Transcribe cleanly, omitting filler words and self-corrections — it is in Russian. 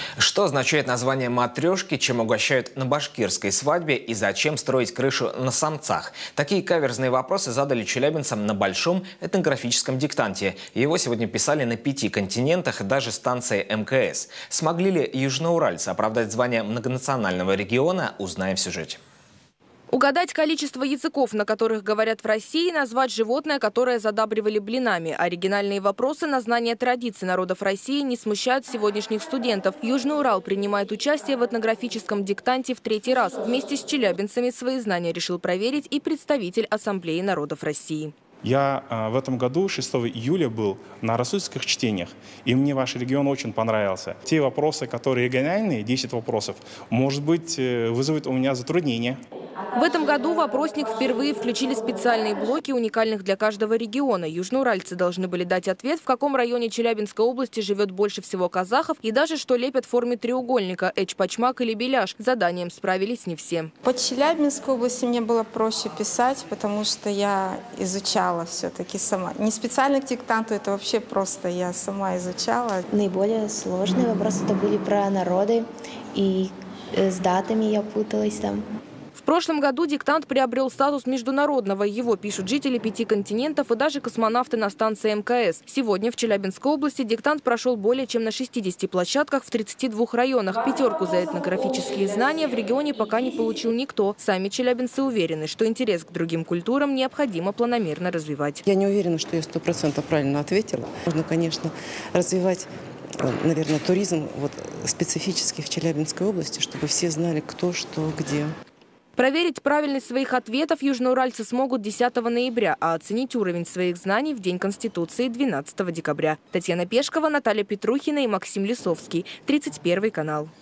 Что означает название матрешки, чем угощают на башкирской свадьбе и зачем строить крышу на самцах? Такие каверзные вопросы задали челябинцам на большом этнографическом диктанте. Его сегодня писали на 5 континентах и даже станции МКС. Смогли ли южноуральцы оправдать звание многонационального региона, узнаем в сюжете. Угадать количество языков, на которых говорят в России, назвать животное, которое задабривали блинами. Оригинальные вопросы на знание традиций народов России не смущают сегодняшних студентов. Южный Урал принимает участие в этнографическом диктанте в 3-й раз. Вместе с челябинцами свои знания решил проверить и представитель Ассамблеи народов России. Я в этом году 6 июля был на рассудительских чтениях, и мне ваш регион очень понравился. Те вопросы, которые региональные, 10 вопросов, может быть, вызовут у меня затруднения. В этом году в опросник впервые включили специальные блоки, уникальных для каждого региона. Южноуральцы должны были дать ответ, в каком районе Челябинской области живет больше всего казахов, и даже что лепят в форме треугольника – эчпачмак или беляш. С заданием справились не все. По Челябинской области мне было проще писать, потому что я изучала все-таки сама. Не специально к диктанту, это вообще просто я сама изучала. Наиболее сложные вопросы это были про народы, и с датами я путалась там. В прошлом году диктант приобрел статус международного. Его пишут жители 5 континентов и даже космонавты на станции МКС. Сегодня в Челябинской области диктант прошел более чем на 60 площадках в 32 районах. Пятерку за этнографические знания в регионе пока не получил никто. Сами челябинцы уверены, что интерес к другим культурам необходимо планомерно развивать. Я не уверена, что я 100% правильно ответила. Можно, конечно, развивать, наверное, туризм специфически в Челябинской области, чтобы все знали, кто, что, где. Проверить правильность своих ответов южноуральцы смогут 10 ноября, а оценить уровень своих знаний в День Конституции 12 декабря. Татьяна Пешкова, Наталья Петрухина и Максим Лисовский. 31 канал.